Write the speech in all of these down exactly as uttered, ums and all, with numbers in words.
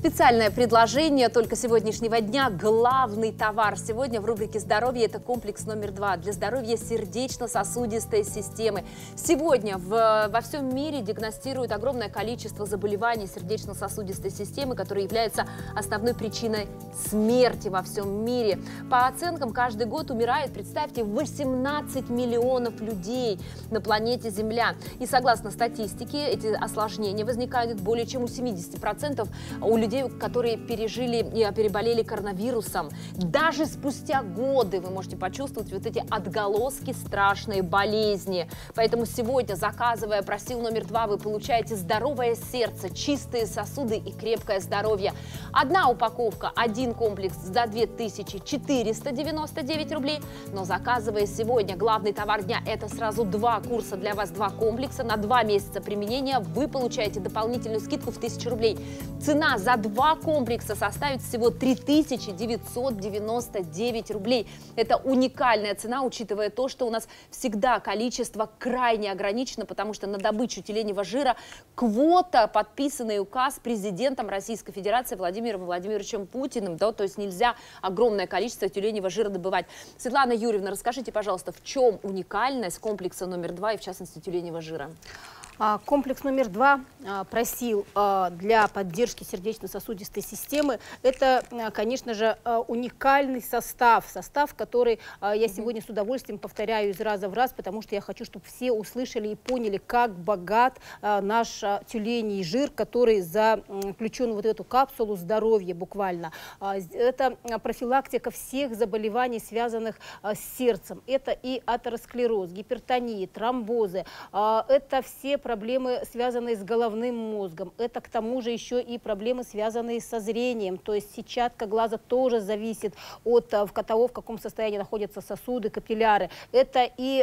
Специальное предложение только сегодняшнего дня. Главный товар сегодня в рубрике «Здоровье» – это комплекс номер два для здоровья сердечно-сосудистой системы. Сегодня в, во всем мире диагностируют огромное количество заболеваний сердечно-сосудистой системы, которые являются основной причиной смерти во всем мире. По оценкам, каждый год умирает, представьте, восемнадцать миллионов людей на планете Земля. И согласно статистике, эти осложнения возникают более чем у семидесяти процентов у людей, которые пережили и переболели коронавирусом. Даже спустя годы вы можете почувствовать вот эти отголоски страшной болезни. Поэтому сегодня, заказывая просил номер два, вы получаете здоровое сердце, чистые сосуды и крепкое здоровье. Одна упаковка, один комплекс за две тысячи четыреста девяносто девять рублей. Но заказывая сегодня главный товар дня, это сразу два курса для вас, два комплекса на два месяца применения, вы получаете дополнительную скидку в тысячу рублей. Цена за два комплекса составит всего три тысячи девятьсот девяносто девять рублей. Это уникальная цена, учитывая то, что у нас всегда количество крайне ограничено, потому что на добычу тюленевого жира квота, подписанный указ президентом Российской Федерации Владимиром Владимировичем Путиным, да, то есть нельзя огромное количество тюленевого жира добывать. Светлана Юрьевна, расскажите, пожалуйста, в чем уникальность комплекса номер два и в частности тюленевого жира? Комплекс номер два просил для поддержки сердечно-сосудистой системы. Это, конечно же, уникальный состав, состав, который я сегодня с удовольствием повторяю из раза в раз, потому что я хочу, чтобы все услышали и поняли, как богат наш тюленей жир, который заключен в вот эту капсулу здоровья буквально. Это профилактика всех заболеваний, связанных с сердцем. Это и атеросклероз, гипертония, тромбозы. Это все проблемы, связанные с головным мозгом. Это к тому же еще и проблемы, связанные со зрением. То есть сетчатка глаза тоже зависит от того, в каком состоянии находятся сосуды, капилляры. Это и,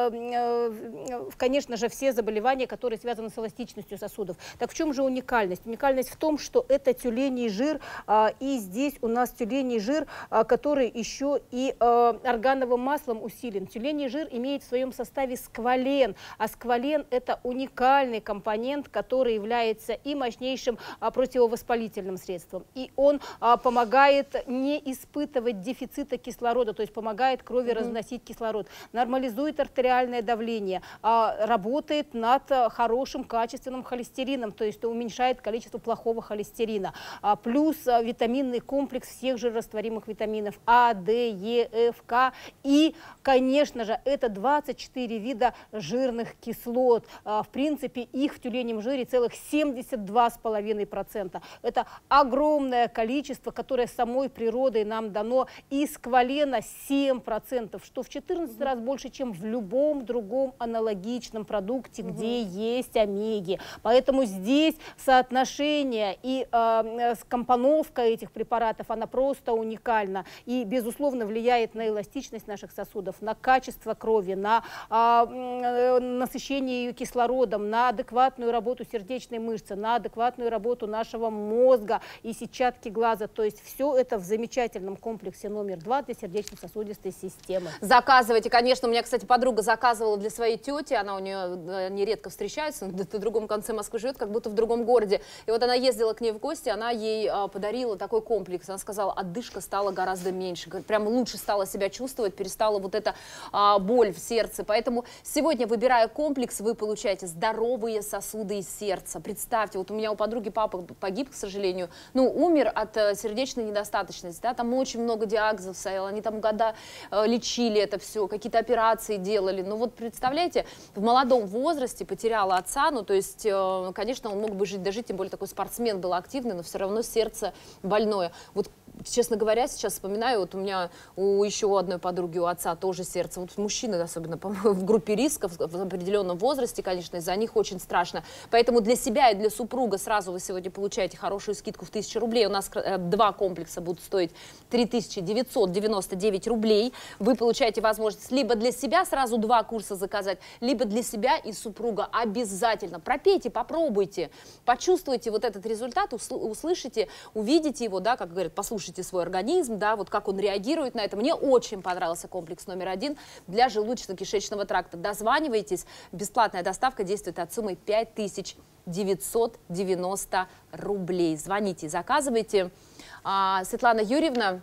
конечно же, все заболевания, которые связаны с эластичностью сосудов. Так в чем же уникальность? Уникальность в том, что это тюленей жир, и здесь у нас тюленей жир, который еще и органовым маслом усилен. Тюленей жир имеет в своем составе сквален, а сквален – это уникальный уникальный компонент, который является и мощнейшим а, противовоспалительным средством. И он а, помогает не испытывать дефицита кислорода, то есть помогает крови mm-hmm. разносить кислород, нормализует артериальное давление, а, работает над а, хорошим качественным холестерином, то есть уменьшает количество плохого холестерина. А, плюс а, витаминный комплекс всех жирорастворимых витаминов А, Д, Е, Ф, К. И, конечно же, это двадцать четыре вида жирных кислот. А, в принципе, В принципе, их в тюленем жире целых семьдесят два с половиной процента. Это огромное количество, которое самой природой нам дано. И сквалена семь процентов, что в четырнадцать раз больше, чем в любом другом аналогичном продукте, угу. где есть омеги. Поэтому здесь соотношение и э, компоновка этих препаратов, она просто уникальна. И, безусловно, влияет на эластичность наших сосудов, на качество крови, на э, насыщение ее кислородом, на адекватную работу сердечной мышцы, на адекватную работу нашего мозга и сетчатки глаза. То есть все это в замечательном комплексе номер два для сердечно-сосудистой системы. Заказывайте. Конечно, у меня, кстати, подруга заказывала для своей тети, она у нее нередко встречается, на другом конце Москвы живет, как будто в другом городе. И вот она ездила к ней в гости, она ей а, подарила такой комплекс. Она сказала, отдышка стала гораздо меньше, прям лучше стала себя чувствовать, перестала вот эта а, боль в сердце. Поэтому сегодня, выбирая комплекс, вы получаете здоровье, здоровые сосуды из сердца. Представьте, вот у меня у подруги папа погиб, к сожалению, ну, умер от э, сердечной недостаточности, да, там очень много диагнозов стояло, они там года э, лечили это все, какие-то операции делали. Ну, вот представляете, в молодом возрасте потеряла отца, ну, то есть, э, конечно, он мог бы жить, дожить, тем более такой спортсмен был активный, но все равно сердце больное. Вот, честно говоря, сейчас вспоминаю, вот у меня у еще одной подруги, у отца тоже сердце, вот мужчины, особенно в группе риска, в, в определенном возрасте, конечно, из-за них очень страшно. Поэтому для себя и для супруга сразу вы сегодня получаете хорошую скидку в тысячу рублей. У нас э, два комплекса будут стоить три тысячи девятьсот девяносто девять рублей. Вы получаете возможность либо для себя сразу два курса заказать, либо для себя и супруга. Обязательно пропейте, попробуйте, почувствуйте вот этот результат, услышите, увидите его, да, как говорят, послушайте послушайте свой организм, да, вот как он реагирует на это. Мне очень понравился комплекс номер один для желудочно-кишечного тракта. Дозванивайтесь, бесплатная доставка действует от суммы пять тысяч девятьсот девяносто рублей. Звоните, заказывайте. А, Светлана Юрьевна,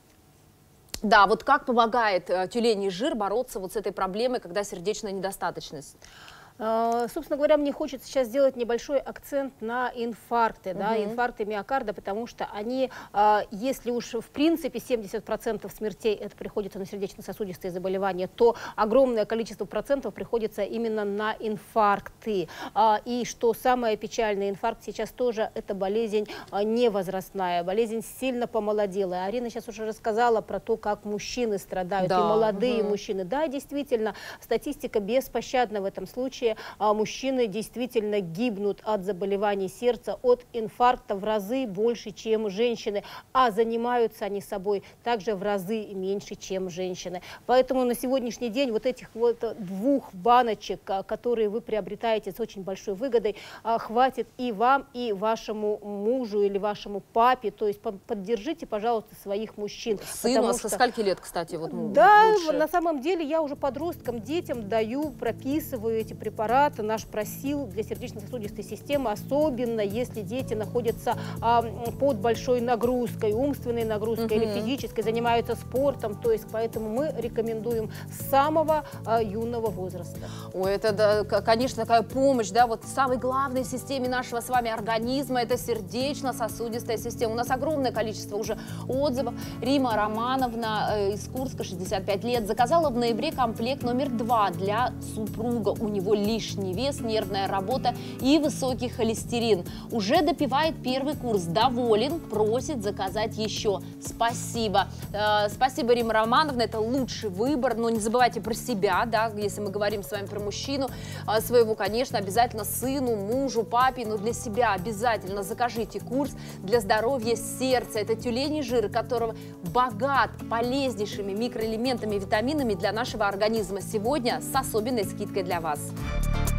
да, вот как помогает э, тюленей жир бороться вот с этой проблемой, когда сердечная недостаточность? Собственно говоря, мне хочется сейчас сделать небольшой акцент на инфаркты, угу. да, инфаркты миокарда, потому что они, если уж в принципе семьдесят процентов смертей это приходится на сердечно-сосудистые заболевания, то огромное количество процентов приходится именно на инфаркты. И что самое печальное, инфаркт сейчас тоже это болезнь невозрастная, болезнь сильно помолоделая. Арина сейчас уже рассказала про то, как мужчины страдают, да. и молодые угу. мужчины. Да, действительно, статистика беспощадна в этом случае. А мужчины действительно гибнут от заболеваний сердца, от инфаркта в разы больше, чем женщины, а занимаются они собой также в разы меньше, чем женщины. Поэтому на сегодняшний день вот этих вот двух баночек, которые вы приобретаете с очень большой выгодой, хватит и вам, и вашему мужу или вашему папе. То есть поддержите, пожалуйста, своих мужчин. Сыну, а со скольки лет, кстати? Вот, ну, да, лучше? На самом деле я уже подросткам, детям даю, прописываю эти препараты. Наш просил для сердечно-сосудистой системы, особенно если дети находятся а, под большой нагрузкой, умственной нагрузкой uh-huh. или физической, занимаются спортом. То есть поэтому мы рекомендуем с самого а, юного возраста. Ой, это, да, конечно, такая помощь, да, вот в самой главной системе нашего с вами организма, это сердечно-сосудистая система. У нас огромное количество уже отзывов. Рима Романовна э, из Курска, шестьдесят пять лет, заказала в ноябре комплект номер два для супруга. У него лишний вес, нервная работа и высокий холестерин. Уже допивает первый курс, доволен, просит заказать еще. Спасибо. Э, спасибо, Рима Романовна, это лучший выбор, но не забывайте про себя, да, если мы говорим с вами про мужчину, э, своего, конечно, обязательно сыну, мужу, папе, но для себя обязательно закажите курс для здоровья сердца. Это тюленей жир, которого богат полезнейшими микроэлементами и витаминами для нашего организма. Сегодня с особенной скидкой для вас.